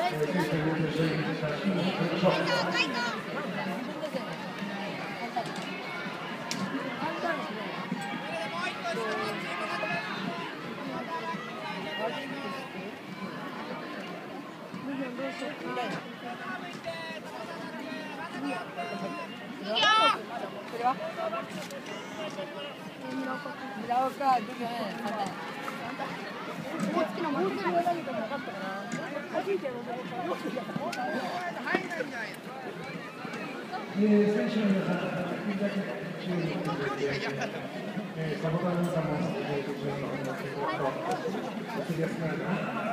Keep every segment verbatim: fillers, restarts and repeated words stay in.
選手の皆さん、注意してサポーターの皆さんもご注意しておりますけど、お釣りやすくなるかな。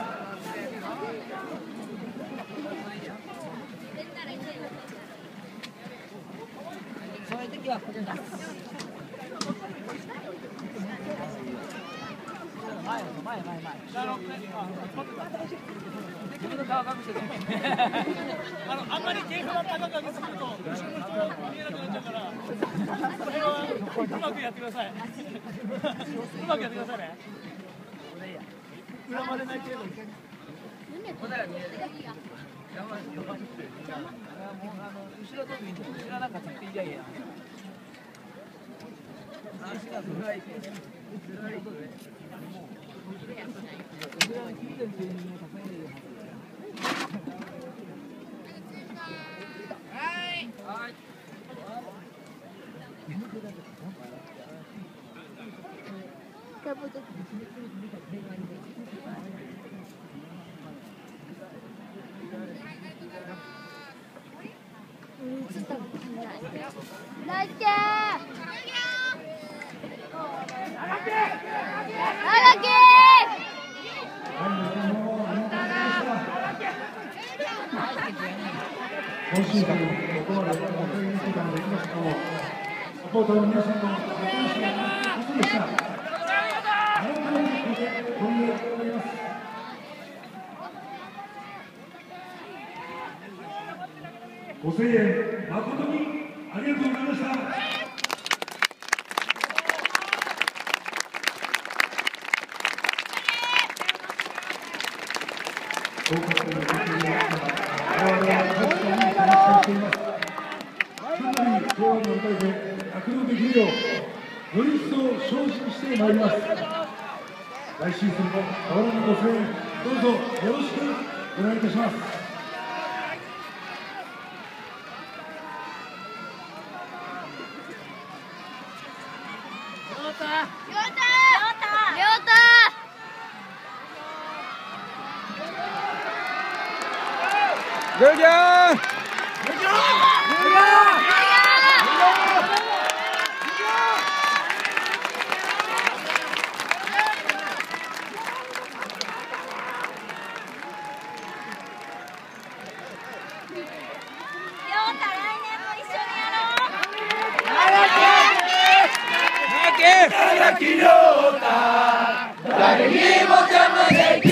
そういう時はここだ。前前前前。自分の顔隠してる。あのあんまり手札高く上げすぎると後ろの人見えなくなっちゃうから、それはうまくやってください。うまくやってくださいね。裏までない程度。答えが見える。やばいやばい。もうあの後ろ飛びに後ろなんかつっていやいや。足がずらいて、ずらいて。後ろに聞いてるというのを高いで。はい。 ナイスケー。長木。 今シーズン、ここまでごかいに時間できましたが、サポーターの皆さんのご支援が初でした。改めてご声援お願いします。ご声援誠にありがとうございました。合格点の決定にあった我々は確かに楽しみにしています。さらに平和に向かいで躍動できるよう、より一層精進してまいります。来シーズンも変わらぬご声援、どうぞよろしくお願いいたします。 グーギャー。誰にも邪魔でき